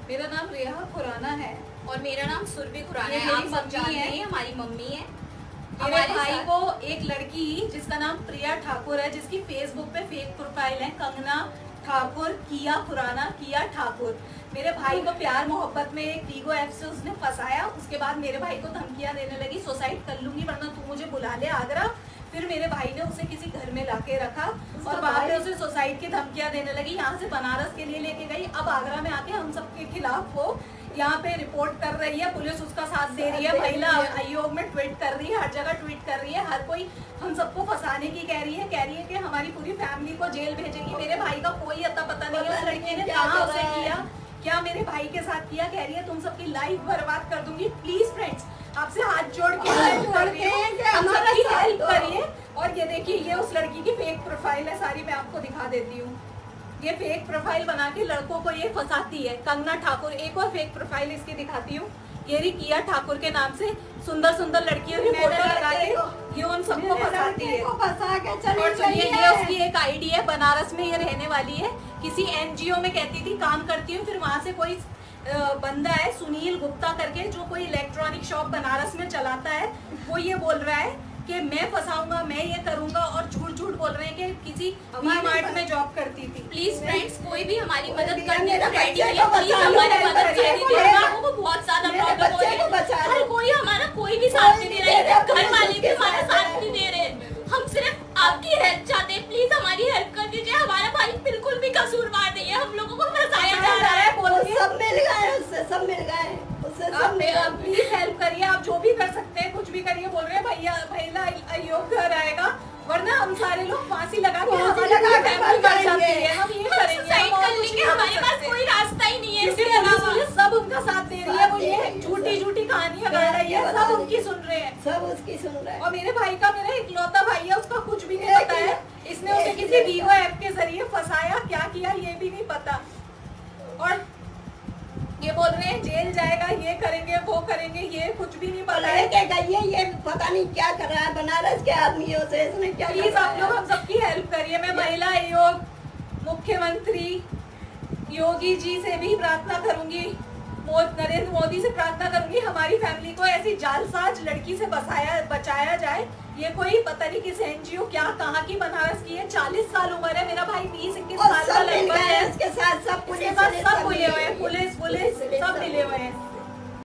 मेरा नाम रेहा खुराना है और मेरा नाम सुरभि खुराना है। मेरी आप सब मम्मी जानते है। हैं, हमारी मम्मी है। मेरे हमारे भाई साथ- को एक लड़की जिसका नाम प्रिया ठाकुर है, जिसकी फेसबुक पे फेक प्रोफाइल है कंगना ठाकुर किया खुराना किया ठाकुर। मेरे भाई को प्यार मोहब्बत में एक वीगो ऐप से उसने फंसाया। उसके बाद मेरे भाई को धमकियां देने लगी, सुसाइड कर लूंगी वरना तू मुझे बुला ले आगरा। फिर मेरे भाई ने उसे किसी घर में लाके रखा और वहाँ पे उसे सुसाइड की धमकियां देने लगी। यहाँ से बनारस के लिए लेके गई, अब आगरा में आके हम सबके खिलाफ वो यहाँ पे रिपोर्ट कर रही है। पुलिस उसका साथ दे रही है, महिला आयोग में ट्वीट कर रही है, हर जगह ट्वीट कर रही है। हर कोई हम सबको फंसाने की कह रही है कि हमारी पूरी फैमिली को जेल भेजेगी। मेरे भाई का कोई अता पता नहीं है उस लड़की ने कहाँ उसे किया, क्या मेरे भाई के साथ किया। कह रही है तुम सबकी लाइफ बर्बाद कर दूंगी। प्लीज फ्रेंड्स, आपसे हाथ जोड़ के हम सबकी हेल्प करिए। और ये देखिए, ये उस लड़की की फेक प्रोफाइल है, सारी मैं आपको दिखा देती हूँ। ये फेक प्रोफाइल बना के लड़कों को ये फंसाती है। कंगना ठाकुर, एक और फेक प्रोफाइल इसकी दिखाती हूँ। ये रही किया ठाकुर के नाम से सुंदर सुंदर लड़कियों की फोटो लगा के ये उन सबको फंसाती है। और सुनिए, ये उसकी एक आईडी है, बनारस में ये रहने वाली है। किसी एनजीओ में कहती थी काम करती हूँ, फिर वहां से कोई बंदा है सुनील गुप्ता करके, जो कोई इलेक्ट्रॉनिक शॉप बनारस में चलाता है, वो ये बोल रहा है कि मैं फंसाऊंगा, मैं ये करूंगा, और झूठ झूठ बोल रहे हैं कि किसी वी-मार्ट में जॉब करती थी। प्लीज फ्रेंड्स, कोई भी हमारी मदद करने को रेडी है, प्लीज हमारी मदद करिए। लोगों को बहुत ज्यादा प्रॉब्लम हो रही है, हर कोई हमारा कोई भी साथ नहीं दे रहा है, घर वाले भी हमारा साथ नहीं दे रहे। हम सिर्फ आपकी हेल्प चाहते हैं, प्लीज हमारी हेल्प कर दीजिए। हमारा भाई बिल्कुल भी कसूरवार नहीं है, हम लोगों को फंसाया जा रहा है। सब मिल गए उससे, सब मिल गए उससे, सब मिल गए। प्लीज हेल्प करिए, आप जो भी कर सकते हैं, कुछ भी करिए। बोल रहे हैं भैया आयोग घर आएगा, वरना हम सारे लोग फांसी लगा के हम ये करेंगे। सुसाइड करने के हमारे पास कोई रास्ता ही नहीं है। इसके इसके अलावा अलावा सब उनका साथ दे रही है, वो ये झूठी झूठी कहानियां गा रही है, सब उनकी सुन रहे हैं। सब उसकी सुन रहे हैं। और मेरे भाई का, मेरा इकलौता भाई है, उसका कुछ भी नहीं पता है। इसने उसे किसी वीवो ऐप के जरिए फंसाया, क्या किया ये भी नहीं पता। और ये बोल रहे हैं जेल जाएगा, ये करेंगे वो करेंगे, ये कुछ भी नहीं पता है। लेके गई है, ये पता नहीं क्या कर रहा है बनारस के आदमियों से, इसने क्या। प्लीज आप लोग हम सबकी हेल्प करिए। मैं महिला आयोग, मुख्यमंत्री योगी जी से भी प्रार्थना करूंगी, नरेंद्र मोदी से प्रार्थना करूंगी, हमारी फैमिली को ऐसी जालसाज लड़की से बचाया जाए। ये कोई पता नहीं किस एनजीओ क्या कहाँ की बनारस की है। 40 साल उम्र है, मेरा भाई 20-21 साल का लड़का है। इसके साथ सब पुलिस सब मिले हुए हैं, पुलिस सब मिले हुए हैं।